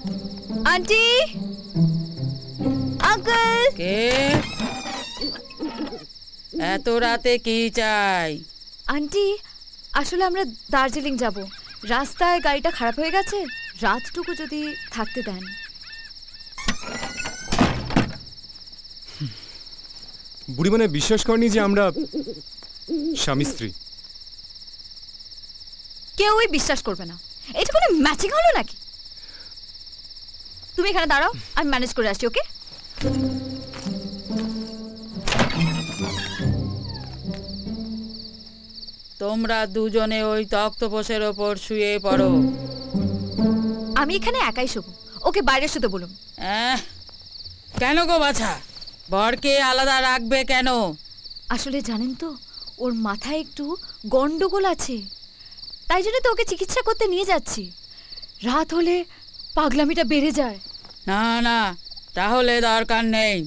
Aunty, uncle. কে? এত রাতে কি চাই? আন্টি, আসলে আমরা দার্জিলিং যাব। রাস্তায় গাড়িটা খারাপ হয়ে গেছে, রাতটুকু যদি থাকতে দেন। বুড়ি মানে বিশ্বাস করেনি যে আমরা স্বামী স্ত্রী। কেউই বিশ্বাস করবে না। এটা কোনো ম্যাচিং হলো নাকি? তুমি এখানে দাঁড়াও, আমি ম্যানেজ করে আসছি। ওকে? তোমরা দুজনে ওই তক্তপোষের ওপর শুয়ে পড়ো। আমি এখানে একাই শোবো, ওকে বাইরে শুতে বলুন। কেন গো বাছা, বরকে আলাদা রাখবে কেন? আসলে জানেন তো, ওর মাথায় একটু গন্ডগোল আছে, তাই জন্য তো ওকে চিকিৎসা করতে নিয়ে যাচ্ছি। রাত হলে পাগলামিটা বেড়ে যায়। না না, তাহলে দরকার নেই।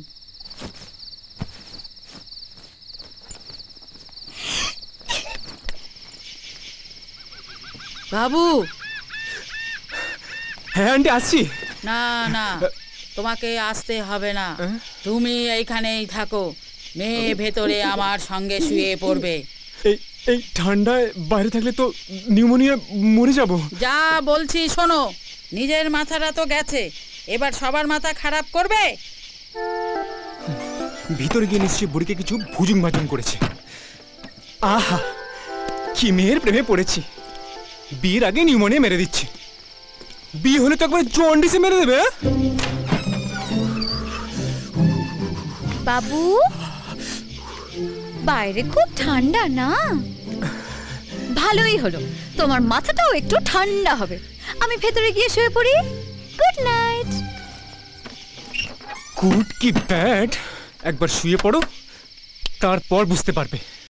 বাবু। হ্যাঁ আন্টি, আসছি। না না, তোমাকে আসতে হবে না, তুমি এইখানেই থাকো। মেয়ে ভেতরে আমার সঙ্গে শুয়ে পড়বে। এই ঠান্ডায় বাইরে থাকলে তো নিউমোনিয়া মরে যাব। যা বলছি শোনো, নিজের মাথাটা তো গেছে, এবার সবার মাথা খারাপ করবে? ভিতরে গিয়ে নিশ্চয়ই বুড়িকে কিছু ভুজুং ভাজুং করেছে। আহা, কি মেয়ের প্রেমে পড়েছি। বিয়ের আগে নিউমোনিয়া মেরে দিচ্ছে, বিয়ে হলে তো একবার জন্ডিসে মেরে দেবে। বাবু, বাইরে খুব ঠান্ডা না? ভালোই হলো, তোমার মাথাটাও একটু ঠান্ডা হবে। আমি ভেতরে গিয়ে শুয়ে পড়ি। Good night. গুড কি ব্যাড, একবার শুয়ে পড়ো, তারপর বুঝতে পারবে।